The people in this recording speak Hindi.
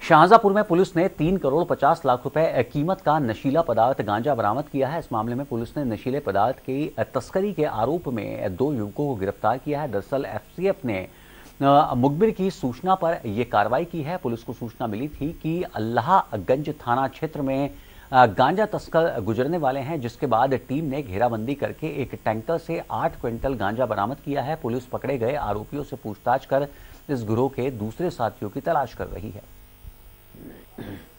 शाहजहांपुर में पुलिस ने 3 करोड़ 50 लाख रुपए कीमत का नशीला पदार्थ गांजा बरामद किया है। इस मामले में पुलिस ने नशीले पदार्थ की तस्करी के आरोप में 2 युवकों को गिरफ्तार किया है। दरअसल एफसीएफ ने मुखबिर की सूचना पर यह कार्रवाई की है। पुलिस को सूचना मिली थी कि अल्लाहगंज थाना क्षेत्र में गांजा तस्कर गुजरने वाले हैं, जिसके बाद टीम ने घेराबंदी करके एक टैंकर से 8 क्विंटल गांजा बरामद किया है। पुलिस पकड़े गए आरोपियों से पूछताछ कर इस गिरोह के दूसरे साथियों की तलाश कर रही है।